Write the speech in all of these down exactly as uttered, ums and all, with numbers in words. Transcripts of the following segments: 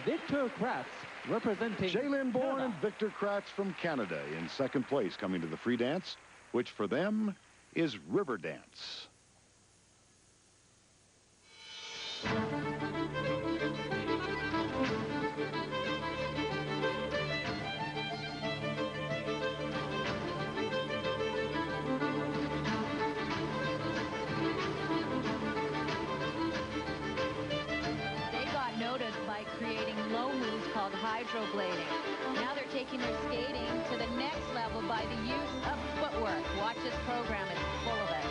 Victor Kratz, representing Shaylin Bourne Canada. and Victor Kratz from Canada in second place, coming to the free dance, which for them is river dance. By creating low moves called hydroblading. Now they're taking their skating to the next level by the use of footwork. Watch this program, it's full of it.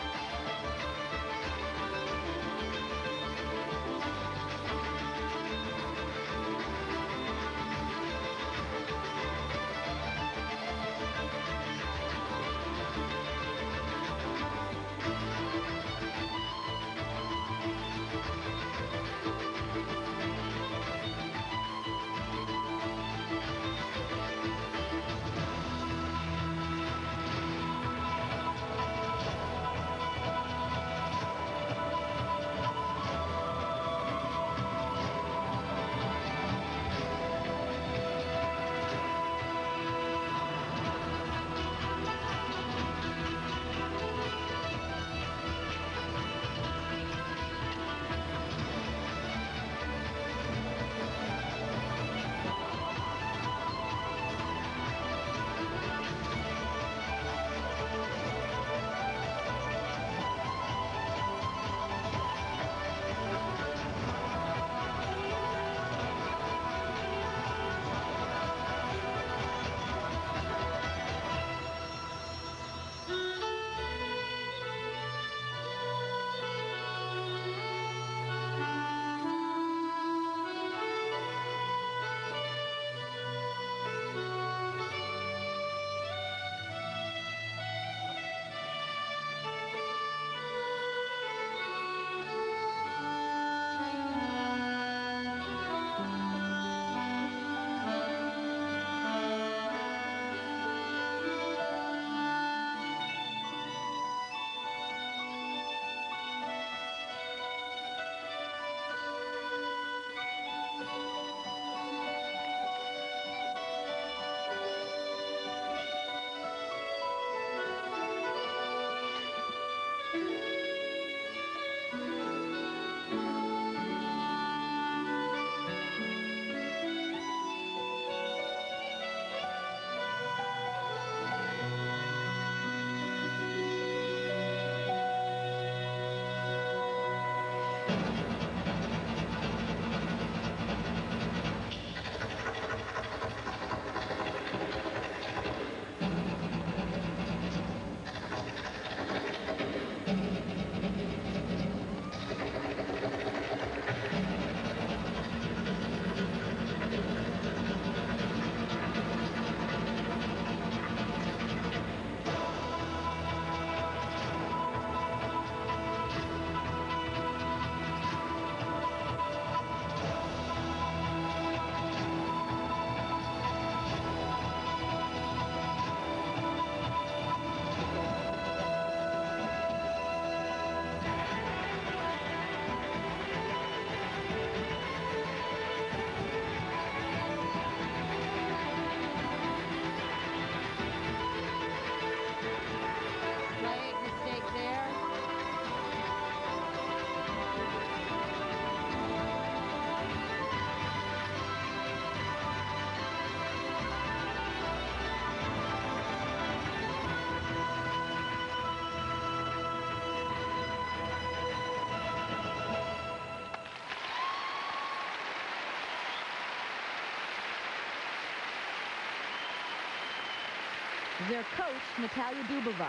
Their coach, Natalia Dubova.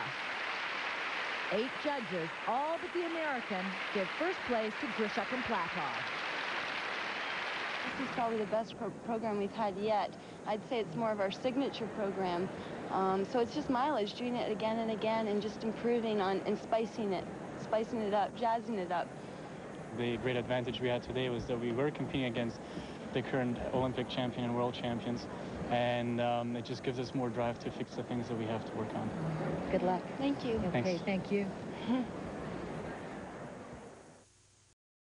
Eight judges, all but the American, give first place to Grishuk and Platov. This is probably the best pro program we've had yet. I'd say it's more of our signature program. Um, so it's just mileage, doing it again and again and just improving on and spicing it, spicing it up, jazzing it up. The great advantage we had today was that we were competing against the current Olympic champion and world champions. And um, it just gives us more drive to fix the things that we have to work on. Good luck. Thank you. Okay, Thanks. thank you.